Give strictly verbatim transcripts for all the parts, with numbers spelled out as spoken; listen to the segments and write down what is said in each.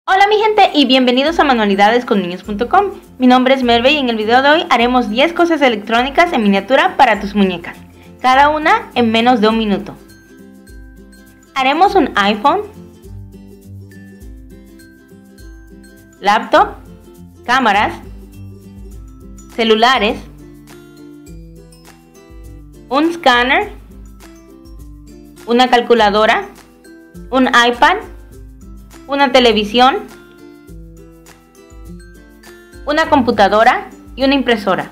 Hola mi gente y bienvenidos a manualidades con niños punto com. Mi nombre es Merve y en el video de hoy haremos diez cosas electrónicas en miniatura para tus muñecas, cada una en menos de un minuto. Haremos un iPhone, laptop, cámaras, celulares, un escáner, una calculadora, un iPad, una televisión, una computadora y una impresora.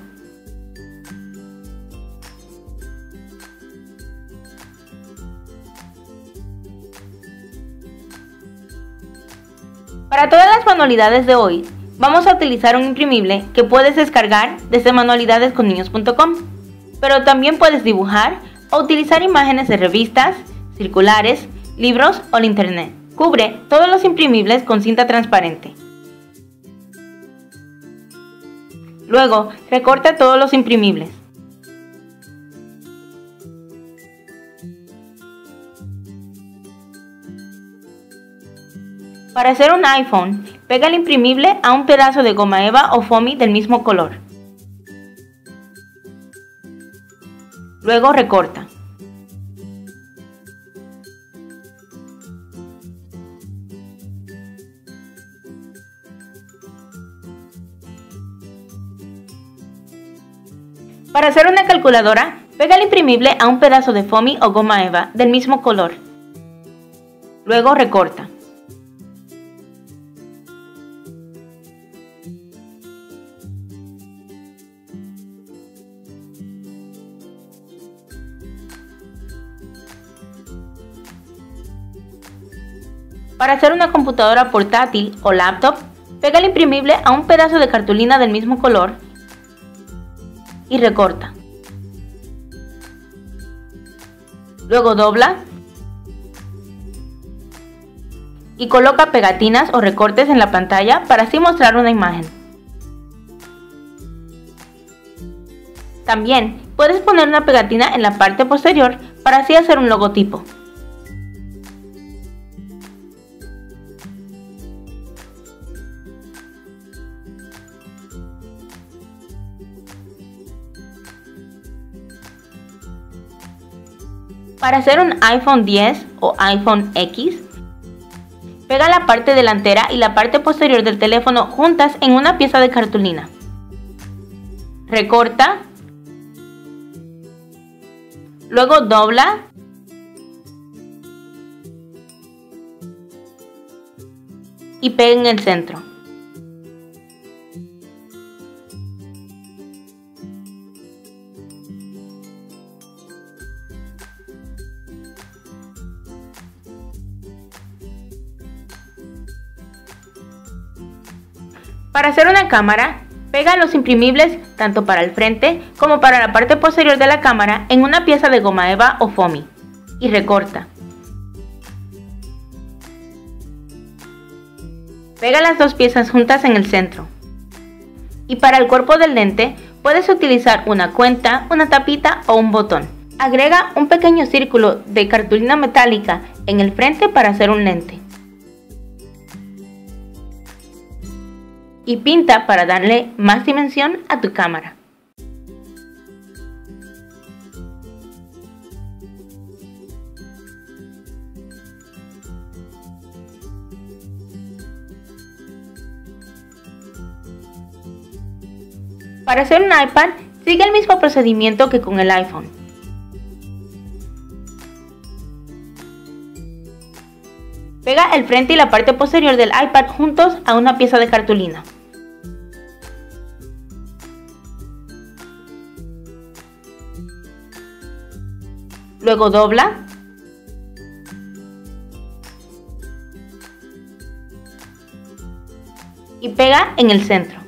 Para todas las manualidades de hoy, vamos a utilizar un imprimible que puedes descargar desde manualidades con niños punto com, pero también puedes dibujar o utilizar imágenes de revistas, circulares, libros o el internet. Cubre todos los imprimibles con cinta transparente. Luego, recorta todos los imprimibles. Para hacer un iPhone, pega el imprimible a un pedazo de goma eva o foamy del mismo color. Luego recorta. Para hacer una calculadora, pega el imprimible a un pedazo de foamy o goma eva del mismo color. Luego recorta. Para hacer una computadora portátil o laptop, pega el imprimible a un pedazo de cartulina del mismo color y recorta. Luego dobla y coloca pegatinas o recortes en la pantalla para así mostrar una imagen. También puedes poner una pegatina en la parte posterior para así hacer un logotipo. Para hacer un iPhone diez o iPhone X, pega la parte delantera y la parte posterior del teléfono juntas en una pieza de cartulina. Recorta, luego dobla y pega en el centro. Para hacer una cámara, pega los imprimibles tanto para el frente como para la parte posterior de la cámara en una pieza de goma eva o foamy y recorta. Pega las dos piezas juntas en el centro. Y para el cuerpo del lente, puedes utilizar una cuenta, una tapita o un botón. Agrega un pequeño círculo de cartulina metálica en el frente para hacer un lente. Y pinta para darle más dimensión a tu cámara. Para hacer un iPad, sigue el mismo procedimiento que con el iPhone. Pega el frente y la parte posterior del iPad juntos a una pieza de cartulina. Luego dobla y pega en el centro.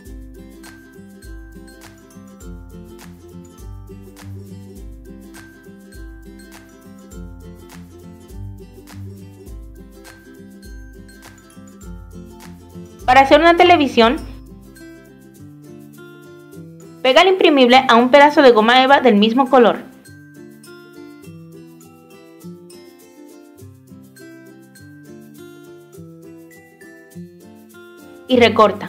Para hacer una televisión, pega el imprimible a un pedazo de goma eva del mismo color. y recorta.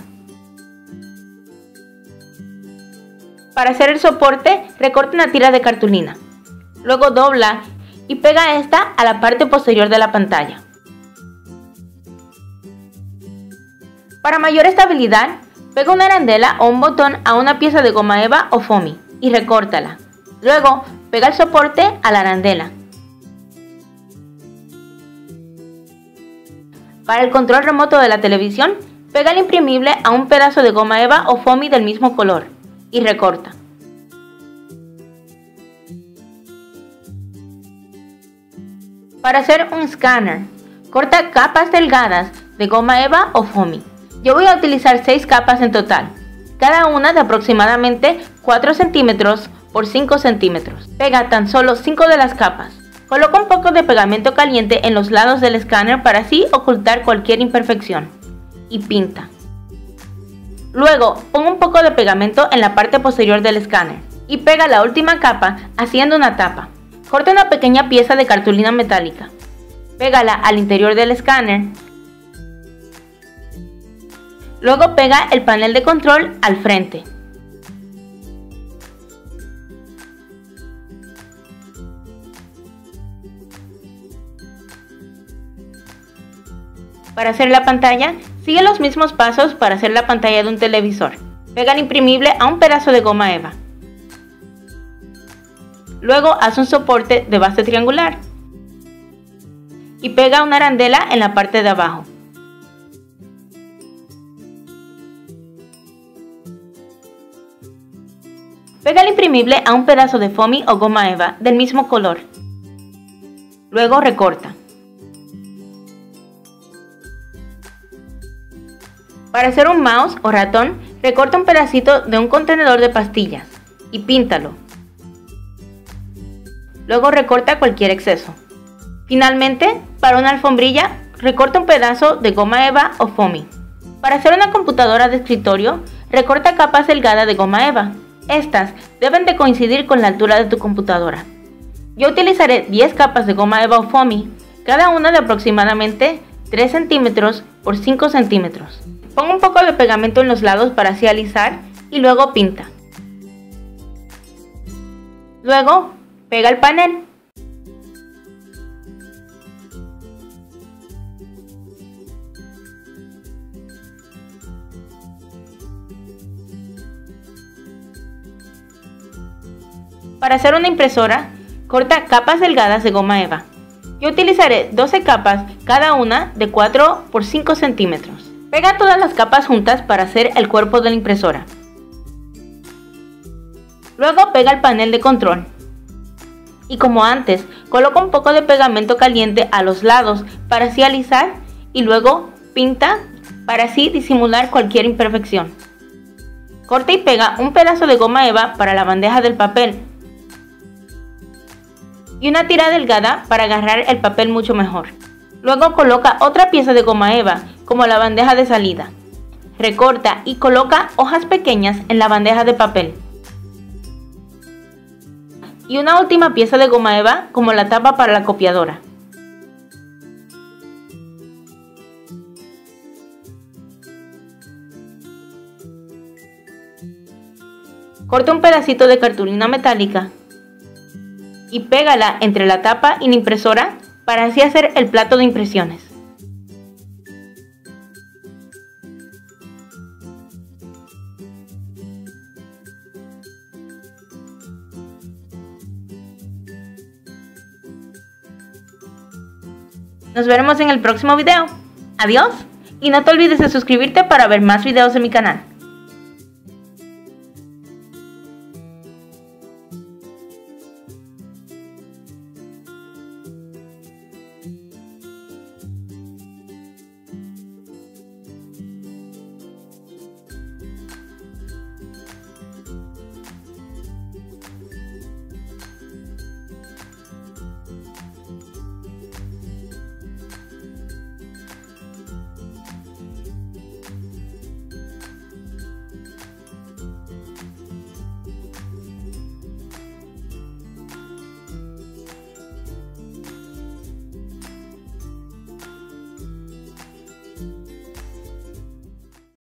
Para hacer el soporte, recorta una tira de cartulina. Luego dobla y pega esta a la parte posterior de la pantalla. Para mayor estabilidad, pega una arandela o un botón a una pieza de goma eva o foamy y recórtala. Luego, pega el soporte a la arandela. Para el control remoto de la televisión, pega el imprimible a un pedazo de goma eva o foamy del mismo color y recorta. Para hacer un escáner, corta capas delgadas de goma eva o foamy. Yo voy a utilizar seis capas en total, cada una de aproximadamente cuatro centímetros por cinco centímetros. Pega tan solo cinco de las capas. Coloca un poco de pegamento caliente en los lados del escáner para así ocultar cualquier imperfección. Y pinta. Luego, pon un poco de pegamento en la parte posterior del escáner y pega la última capa haciendo una tapa. Corta una pequeña pieza de cartulina metálica. Pégala al interior del escáner. Luego pega el panel de control al frente. Para hacer la pantalla, sigue los mismos pasos para hacer la pantalla de un televisor. Pega el imprimible a un pedazo de goma eva. Luego haz un soporte de base triangular y pega una arandela en la parte de abajo. Pega el imprimible a un pedazo de foamy o goma eva del mismo color. Luego recorta. Para hacer un mouse o ratón, recorta un pedacito de un contenedor de pastillas y píntalo. Luego recorta cualquier exceso. Finalmente, para una alfombrilla, recorta un pedazo de goma eva o foamy. Para hacer una computadora de escritorio, recorta capas delgadas de goma eva. Estas deben de coincidir con la altura de tu computadora. Yo utilizaré diez capas de goma eva o foamy, cada una de aproximadamente tres centímetros por cinco centímetros. Pon un poco de pegamento en los lados para así alisar y luego pinta. Luego, pega el panel. Para hacer una impresora, corta capas delgadas de goma eva. Yo utilizaré doce capas, cada una de cuatro por cinco centímetros. Pega todas las capas juntas para hacer el cuerpo de la impresora. Luego pega el panel de control. Y como antes, coloca un poco de pegamento caliente a los lados para así alisar y luego pinta para así disimular cualquier imperfección. Corta y pega un pedazo de goma eva para la bandeja del papel y una tira delgada para agarrar el papel mucho mejor. Luego coloca otra pieza de goma eva como la bandeja de salida. Recorta y coloca hojas pequeñas en la bandeja de papel. Y una última pieza de goma eva como la tapa para la copiadora. Corta un pedacito de cartulina metálica y pégala entre la tapa y la impresora para así hacer el plato de impresiones. Nos veremos en el próximo video. Adiós y no te olvides de suscribirte para ver más videos de mi canal.